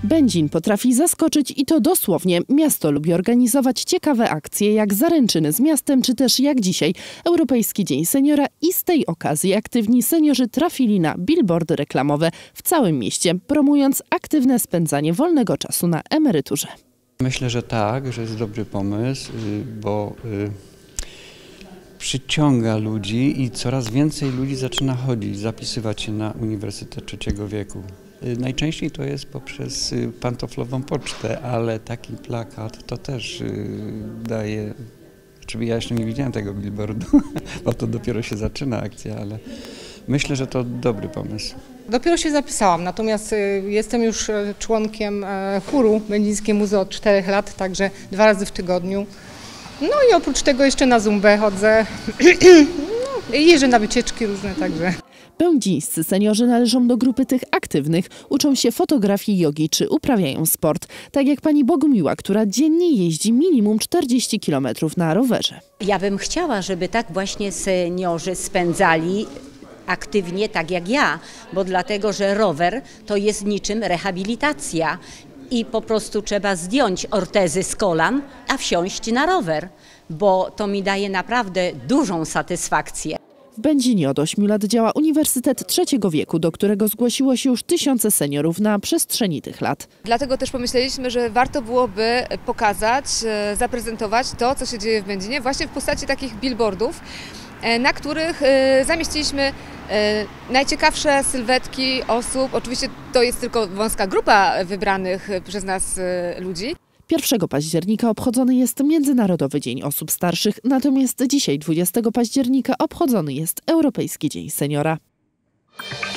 Będzin potrafi zaskoczyć i to dosłownie. Miasto lubi organizować ciekawe akcje jak zaręczyny z miastem, czy też jak dzisiaj Europejski Dzień Seniora i z tej okazji aktywni seniorzy trafili na billboardy reklamowe w całym mieście, promując aktywne spędzanie wolnego czasu na emeryturze. Myślę, że tak, że jest dobry pomysł, bo przyciąga ludzi i coraz więcej ludzi zaczyna chodzić, zapisywać się na Uniwersytet Trzeciego Wieku. Najczęściej to jest poprzez pantoflową pocztę, ale taki plakat to też daje... Ja jeszcze nie widziałem tego billboardu, bo to dopiero się zaczyna akcja, ale myślę, że to dobry pomysł. Dopiero się zapisałam, natomiast jestem już członkiem chóru Będzińskie Muzeum od 4 lat, także 2 razy w tygodniu. No i oprócz tego jeszcze na zumbę chodzę, jeżdżę na wycieczki różne, także. Będzińscy seniorzy należą do grupy tych aktywnych, uczą się fotografii, jogi czy uprawiają sport. Tak jak pani Bogumiła, która dziennie jeździ minimum 40 km na rowerze. Ja bym chciała, żeby tak właśnie seniorzy spędzali aktywnie tak jak ja, bo dlatego, że rower to jest niczym rehabilitacja i po prostu trzeba zdjąć ortezy z kolan, a wsiąść na rower, bo to mi daje naprawdę dużą satysfakcję. W Będzinie od 8 lat działa Uniwersytet Trzeciego Wieku, do którego zgłosiło się już tysiące seniorów na przestrzeni tych lat. Dlatego też pomyśleliśmy, że warto byłoby pokazać, zaprezentować to, co się dzieje w Będzinie, właśnie w postaci takich billboardów, na których zamieściliśmy najciekawsze sylwetki osób. Oczywiście to jest tylko wąska grupa wybranych przez nas ludzi. 1 października obchodzony jest Międzynarodowy Dzień Osób Starszych, natomiast dzisiaj 20 października obchodzony jest Europejski Dzień Seniora.